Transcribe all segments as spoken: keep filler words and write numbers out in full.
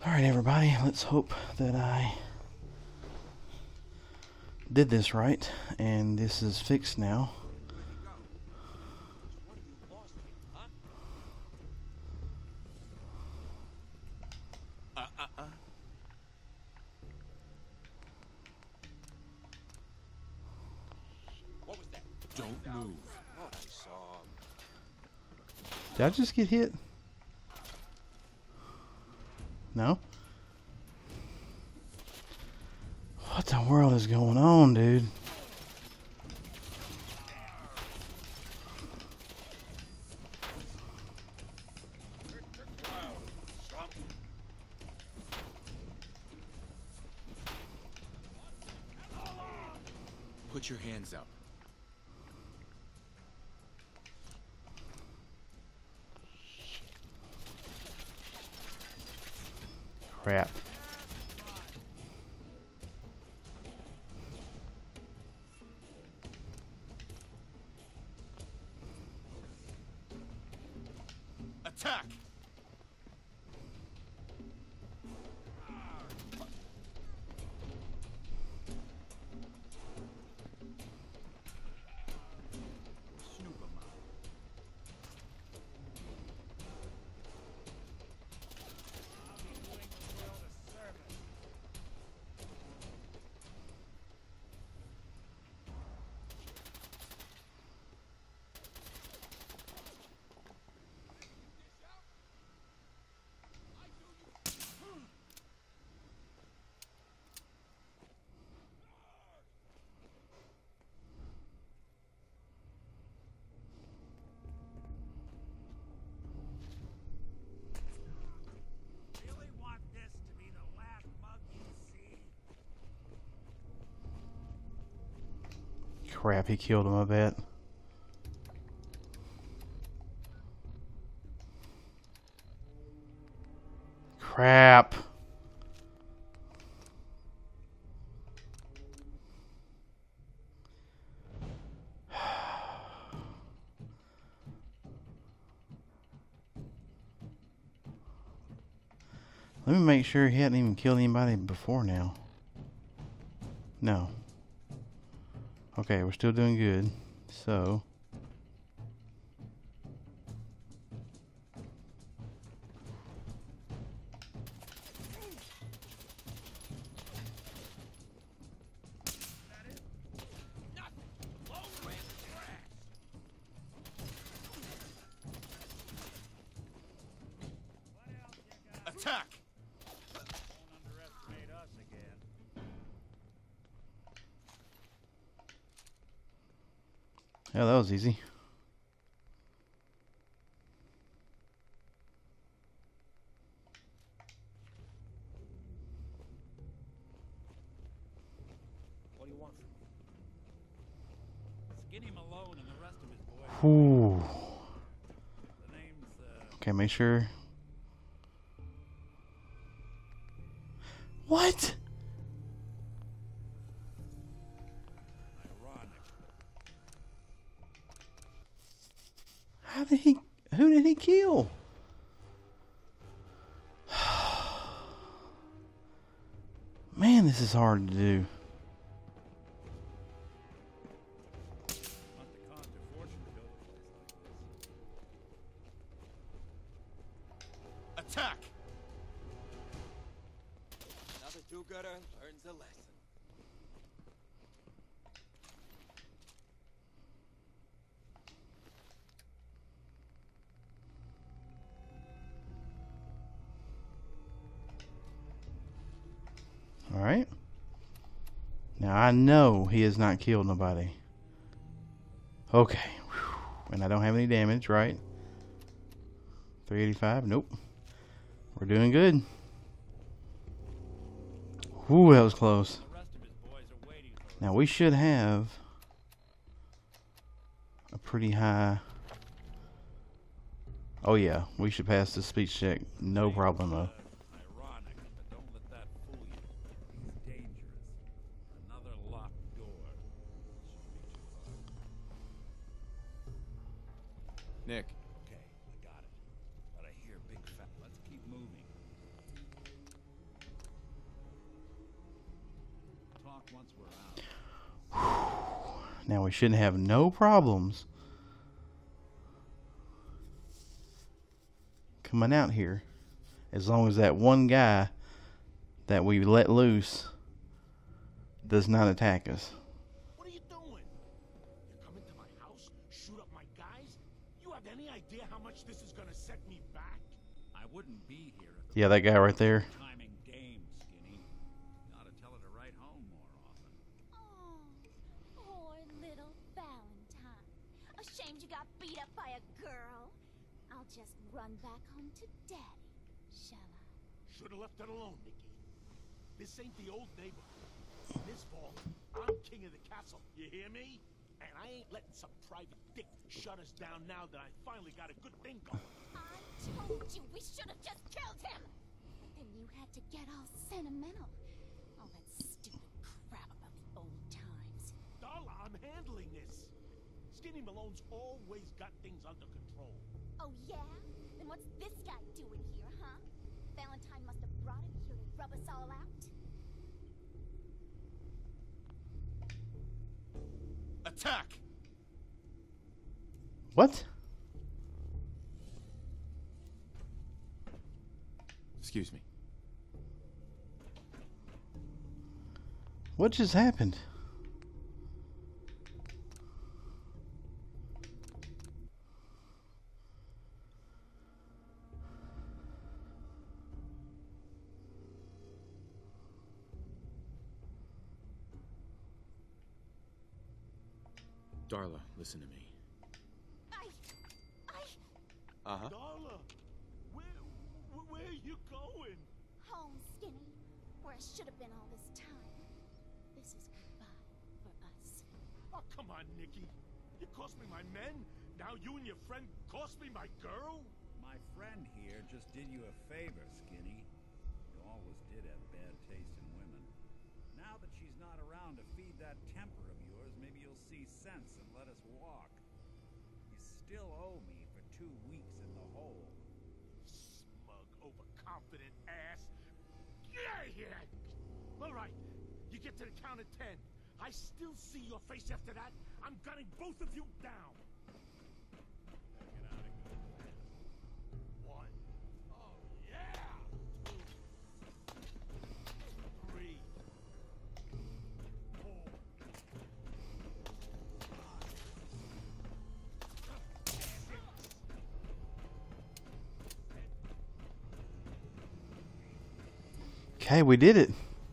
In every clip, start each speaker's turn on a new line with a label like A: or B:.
A: Alright, everybody, let's hope that I did this right and this is fixed now.
B: Uh, uh, uh. What was that? Don't move. What I saw.
A: Did I just get hit? No? What the world is going on, dude?
B: Put your hands up.
A: Crap.
B: Attack!
A: Crap, he killed him, I bet. Crap. Let me make sure he hadn't even killed anybody before now. No. Okay, we're still doing good. So.
B: Attack!
C: Don't underestimate us again.
A: Yeah, that was easy.
C: What do you want from me? Skin him alone and the rest of his boys.
A: Ooh.
C: The name's, uh...
A: Okay, make sure. What?
C: ironic.
A: How did he? Who did he kill? Man, this is hard to do.
C: Not the cant or fortune to build a place like this.
B: Attack!
D: Another do-gooder learns a lesson.
A: Alright. Now I know he has not killed nobody. Okay. Whew. And I don't have any damage, right? three eighty-five? Nope. We're doing good. Ooh, that was close.
C: The rest of his boys are waiting for
A: Now we should have a pretty high... Oh yeah, we should pass the speech check. No problem though.
C: ironic, but don't let that fool you. He's dangerous. Another locked door.
B: Nick.
C: Okay, I got it. But I hear big fat. Let's keep moving. talk once we're out.
A: Now we shouldn't have no problems coming out here, as long as that one guy that we let loose does not attack us.
E: What are you doing? You come into my house, shoot up my guys? You have any idea how much this is gonna set me back?
C: I wouldn't be here if it
A: Yeah, that guy right there.
C: was a timing game, Skinny. Gotta tell her to write home more often.
F: Oh, poor little Valentine. Ashamed you got beat up by a girl. I'll just run back home to Daddy, shall I?
E: Should've left it alone, Nikki. This ain't the old neighborhood. This fall, I'm king of the castle. You hear me? And I ain't letting some private dick shut us down now that I finally got a good thing going.
F: I told you we should have just killed him! But then you had to get all sentimental. All that stupid crap about the old times.
E: Darla, I'm handling this. Skinny Malone's always got things under control.
F: Oh yeah? Then what's this guy doing here, huh? Valentine must have brought him here to rub us all out.
B: Attack!
A: What?
B: Excuse me.
A: What just happened?
B: Darla, listen to me.
F: I... I...
B: Uh-huh.
E: Darla, where, where, where are you going?
F: Home, Skinny. Where I should have been all this time. This is goodbye for us.
E: Oh, come on, Nikki. You cost me my men. Now you and your friend cost me my girl?
C: My friend here just did you a favor, Skinny. You always did have bad taste in women. Now that she's not around to feed that temper of yours, maybe you'll see sense and let us walk. You still owe me for two weeks in the hole.
E: Smug, overconfident ass. Get out of here! All right, you get to the count of ten. I still see your face after that. I'm gunning both of you down.
C: Get out of here.
E: One. Oh, yeah! Two. Three. Four.
A: Okay, we did it.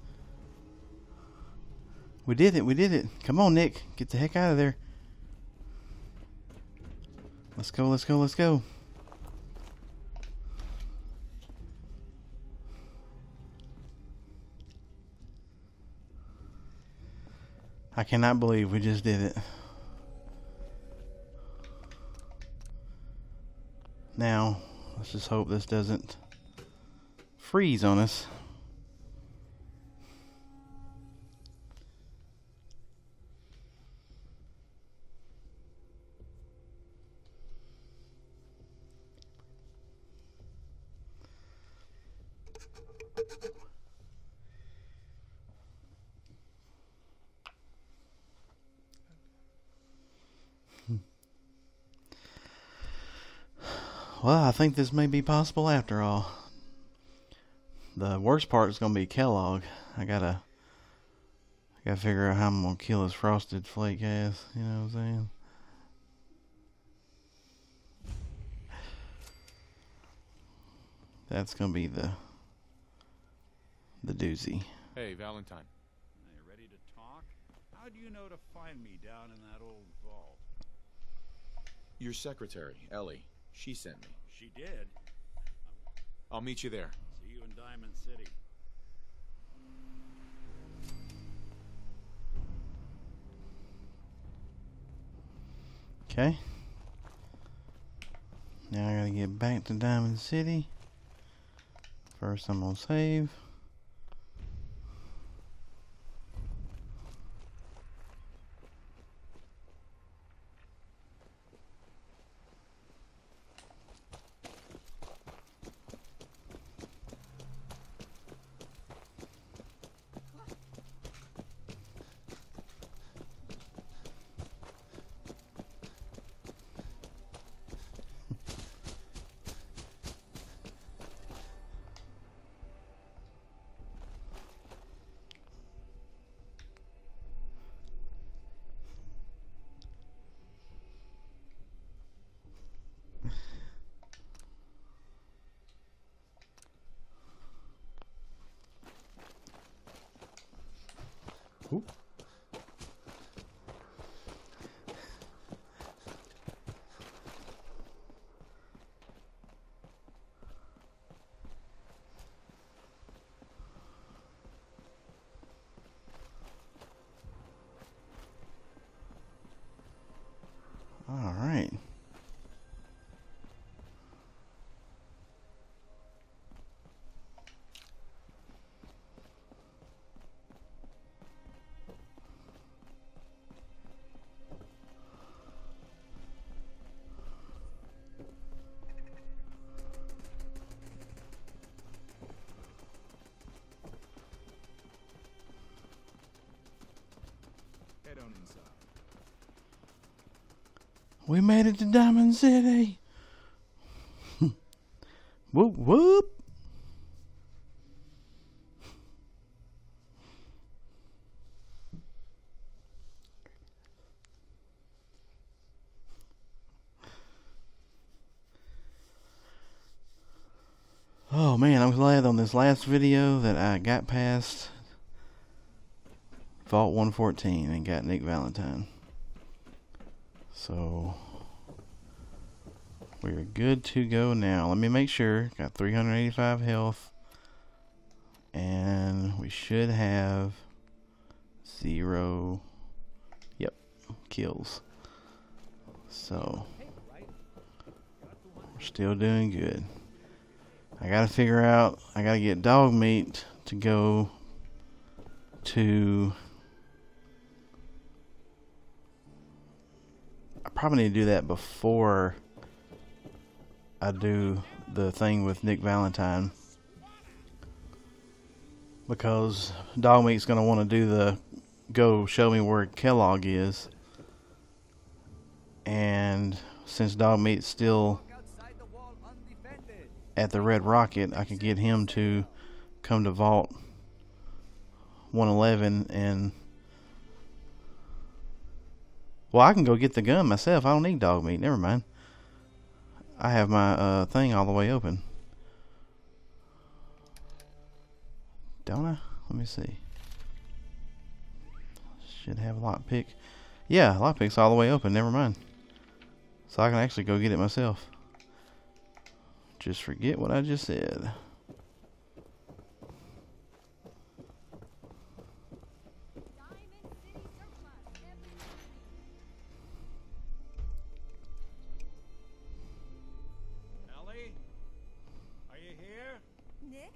A: We did it. We did it. Come on, Nick. Get the heck out of there. Let's go. Let's go. Let's go. I cannot believe we just did it. Now, let's just hope this doesn't freeze on us. Well, I think this may be possible after all. The worst part is going to be Kellogg. I gotta, I gotta figure out how I'm gonna kill his frosted flake ass. You know what I'm saying? That's gonna be the, the doozy.
B: Hey, Valentine.
C: Are you ready to talk? How do you know to find me down in that old vault?
B: Your secretary, Ellie. She sent me.
C: She did.
B: I'll meet you there.
C: See you in Diamond City.
A: Okay. Now I gotta get back to Diamond City. First I'm gonna save. Oop. All right.
B: Head on inside.
A: We made it to Diamond City. Whoop whoop. Oh man, I'm glad on this last video that I got past Vault one fourteen and got Nick Valentine. So we're good to go now. Let me make sure. Got three hundred eighty-five health. And we should have zero. Yep, kills. So we're still doing good. I gotta figure out, I gotta get dog meat to go to, I probably need to do that before I do the thing with Nick Valentine, because dog meat's gonna want to do the go show me where Kellogg is, and since dog meat's still at the Red Rocket, I could get him to come to Vault one eleven and, well, I can go get the gun myself. I don't need dog meat. Never mind. I have my uh, thing all the way open. Don't I? Let me see. Should have a lockpick. Yeah, lockpick's all the way open. Never mind. So I can actually go get it myself. Just forget what I just said.
C: Ellie? Are you here?
F: Nick?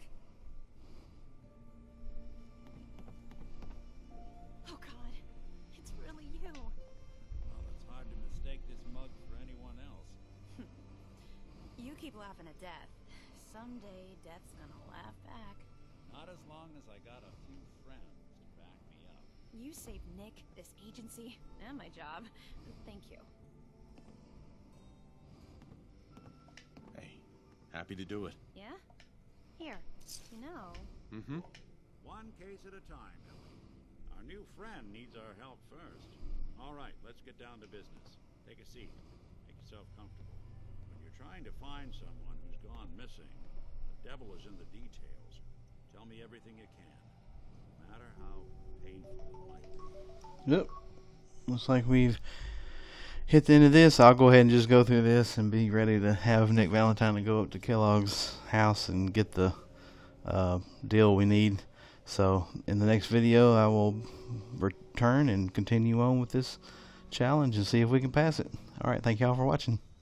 F: Oh God, it's really you.
C: Well, it's hard to mistake this mug for anyone else.
G: You keep laughing at death. Someday, death's gonna laugh back.
C: Not as long as I got a few friends to back me up.
G: You saved Nick, this agency, and my job. Thank you.
B: Hey, happy to do it.
G: Yeah? Here. You know.
B: Mm-hmm.
C: One case at a time, Ellie. Our new friend needs our help first. All right, let's get down to business. Take a seat. Make yourself comfortable. When you're trying to find someone who's gone missing, the devil is in the details. Tell me everything you can, no matter how painful it might be.
A: Yep. Looks like we've hit the end of this. I'll go ahead and just go through this and be ready to have Nick Valentine to go up to Kellogg's house and get the uh, deal we need. So in the next video, I will return and continue on with this challenge and see if we can pass it. All right. Thank y'all for watching.